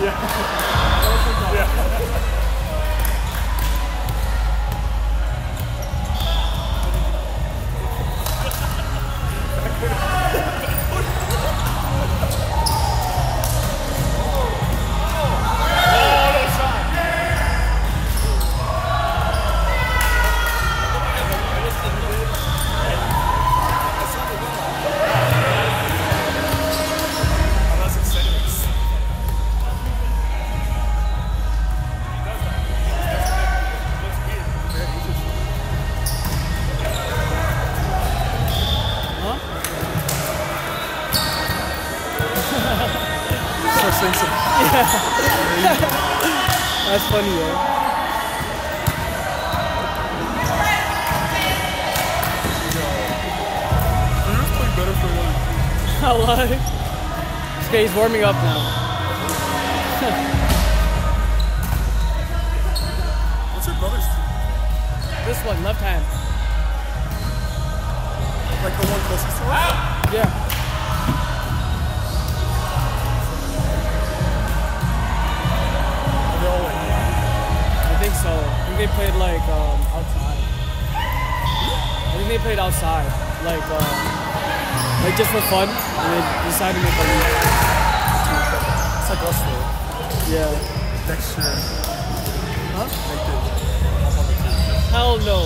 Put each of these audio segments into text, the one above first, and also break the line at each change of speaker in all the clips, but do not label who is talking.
That's funny, yo. What? Okay, he's warming up now.
What's your brother's team?
This one, left hand.
Like the one closest to us?
Yeah. I think so. I think they played like outside. I think they played outside, like just for fun, and they decided to make a league.
It's like us though.
Yeah.
Next year.
Huh?
Make it up on the team.
Hell no.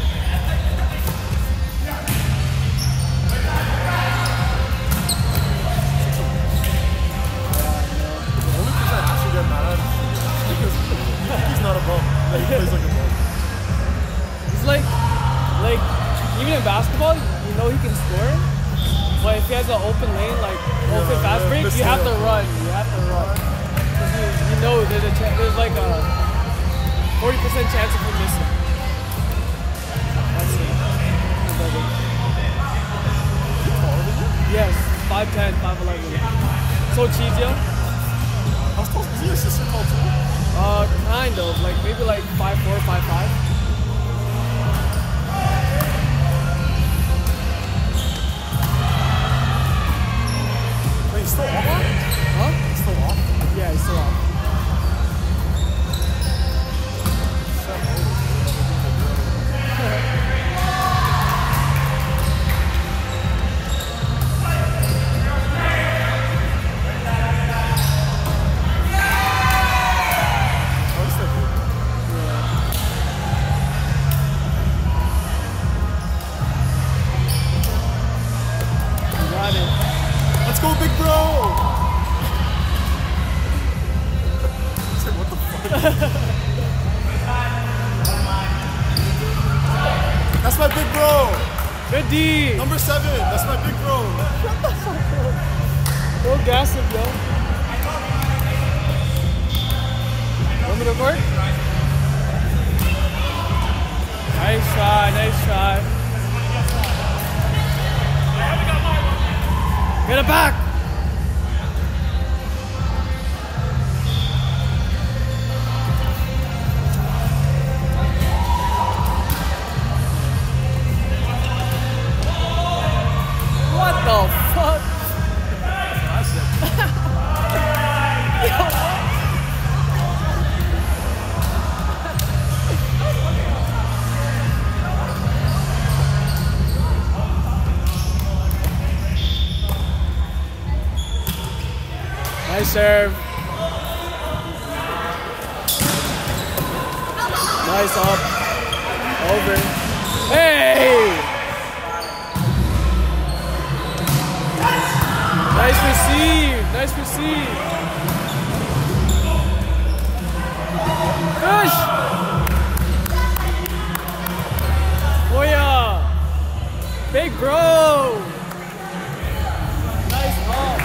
The only thing I actually get mad at is because he's not a bum. Like, he plays like a bum.
He's like even in basketball, you know he can score. But if he has an open lane, like open fast break, you have to run. You have to run. You know there's like a 40% chance of him missing. That's it. Yes, 5'10", 5'11". So Chizio?
How tall is he? Is he tall too?
Kind of. Like maybe like 5'4", 5'5".
He's still off?
Huh?
He's still off?
Yeah, he's still off.
Let's go, big bro! Like, what the fuck? That's my big bro!
Good D!
Number 7, that's my big bro!
Go gas him, yo. Want me to record? Nice try, nice try. Get it back! What the fuck? Nice serve. Nice up. Over. Hey! Nice receive. Nice receive. Push! Oh yeah! Big bro! Nice up.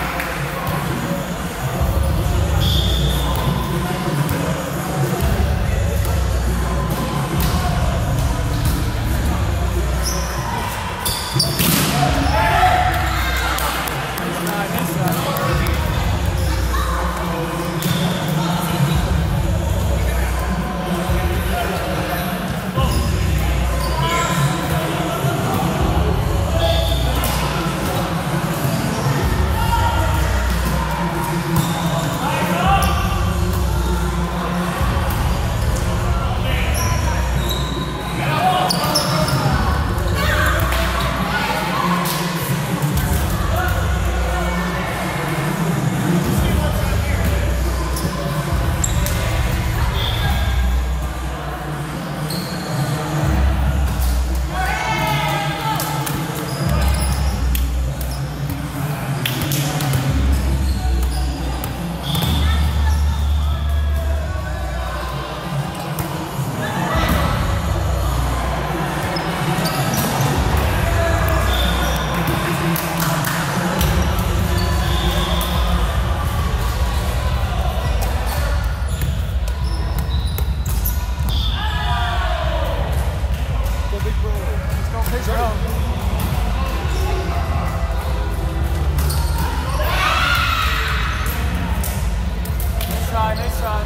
try.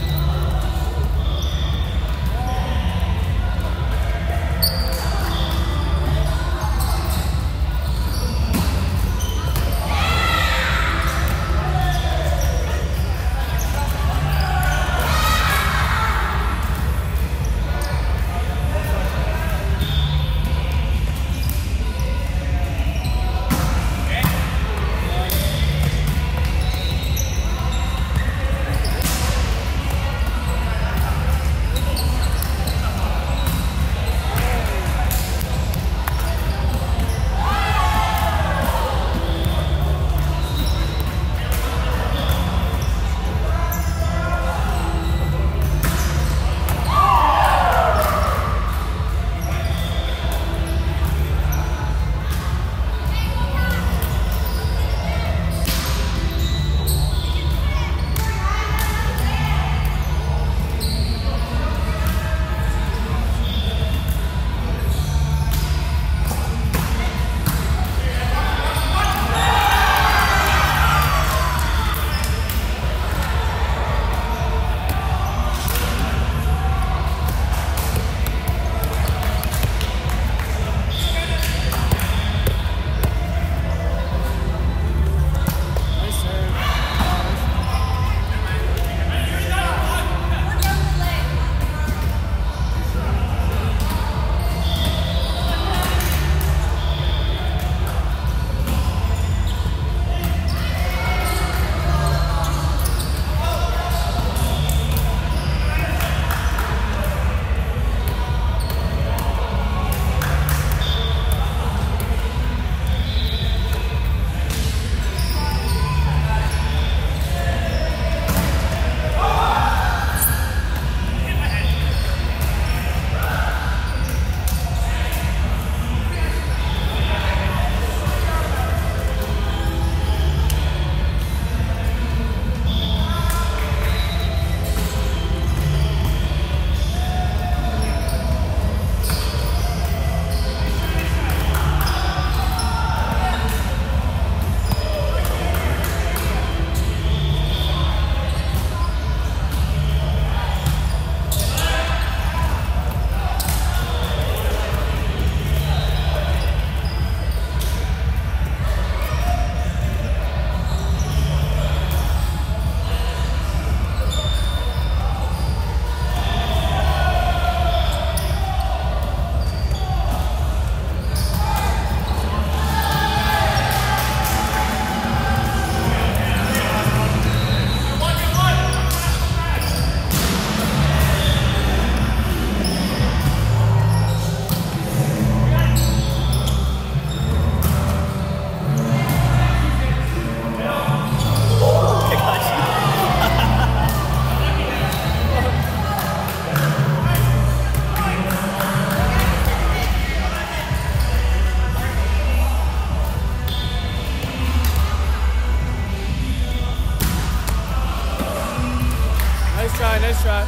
Nice try.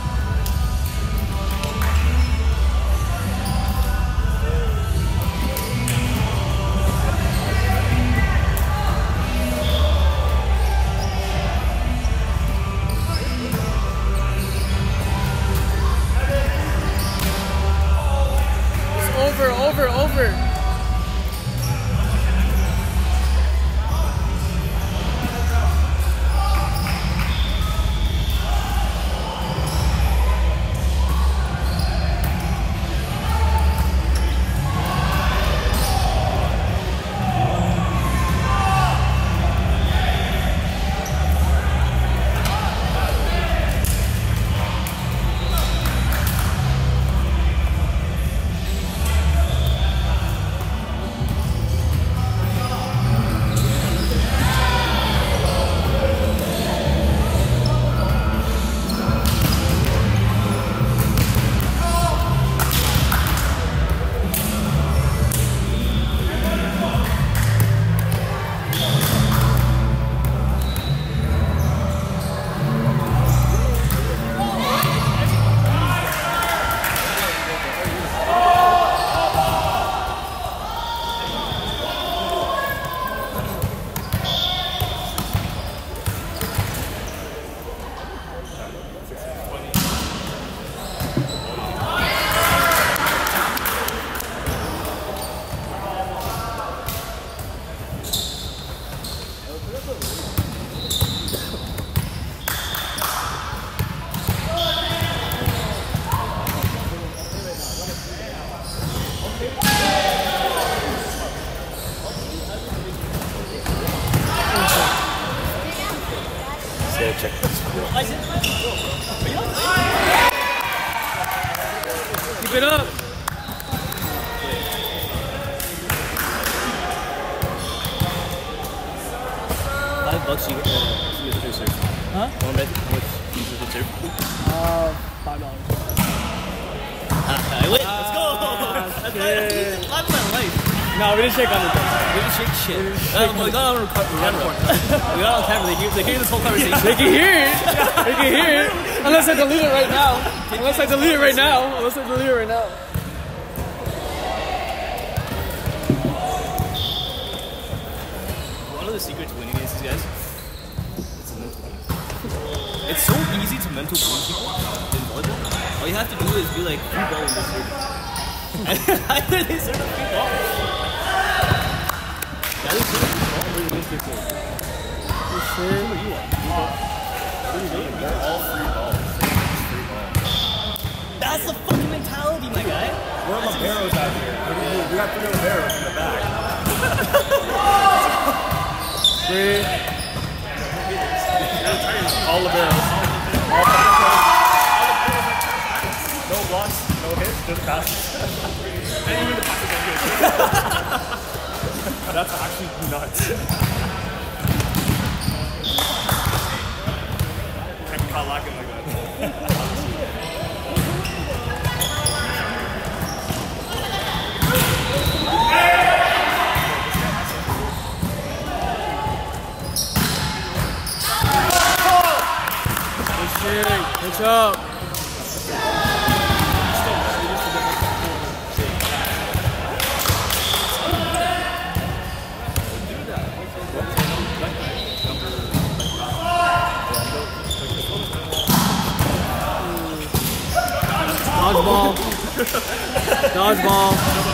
It's over. it up.
$5 you get the serve.
Huh?
One bet, how much you get the serve?
$5.
I win. Let's go. That's my life.
No, we didn't shake on it though.
We didn't shake shit. We got on camera. We got on camera. They hear this whole conversation.
They can hear it. They can hear it. Unless I delete it right now. Unless I delete it right now.
One of the secrets to winning against these guys, it's a mental game. It's so easy to mental game people in volleyball. All you have to do is be like, free ball in this service. And either they serve a free ball. Yeah, they serve a free ball or they miss their play.
You sure?
What do you want?
They're all free balls. Free balls.
That's the fucking mentality, my guy.
We're liberos out here. We got 3 liberos in the back. All liberos. No blocks, no hits, just passes. And even the passes are good. That's actually nuts. Can't be caught lacking like that.
What's up? Dodgeball. Dodgeball.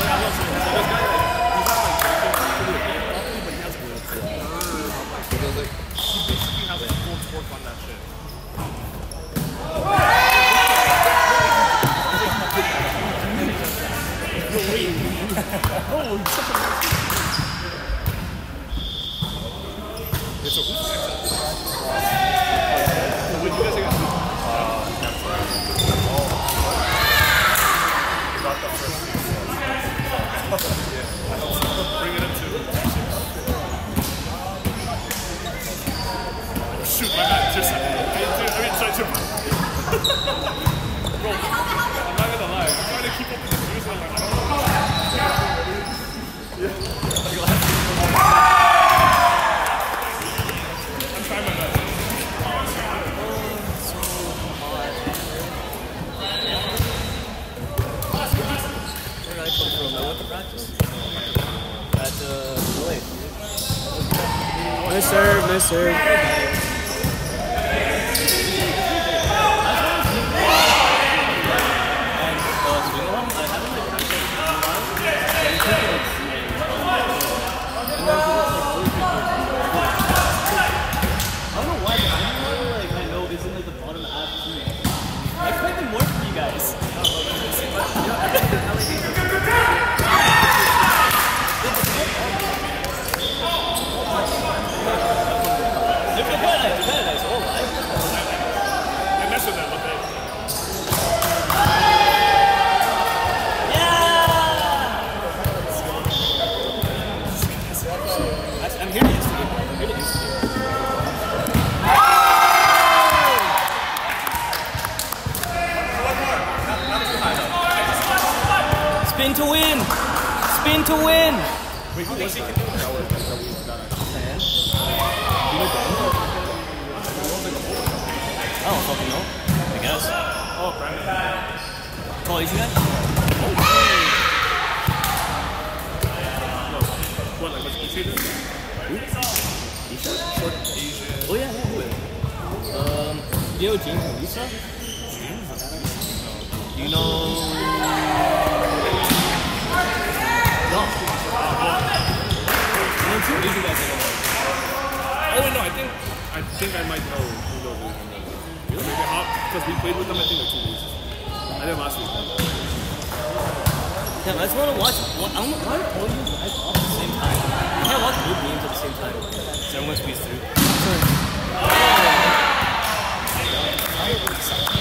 Shoot, my bad. Just, I mean, sorry, bro, I'm not gonna lie. I'm trying to keep up with the views and I'm like, I don't know. I'm trying my best.
Where did I come from? I went to practice. At LA.
Nice serve, nice serve.
I'm here to instigate. I'm here to instigate. Spin to win! Spin to win!
Wait, who was he?
I don't fucking know. I guess.
Oh, Brandon.
Tall Asian guy?
What, like, what's he doing?
Short Asian. Oh yeah, who is? You know James and Lisa? Do you know? No. You know two Asian guys.
Oh wait, no, I think I might know who those is. Really? Because we played with them, I think, like 2 weeks. I did last week.
Damn, I just want to watch. I don't know why are all you guys off at the same time. You can't watch both games at the same time. So everyone squeezed through.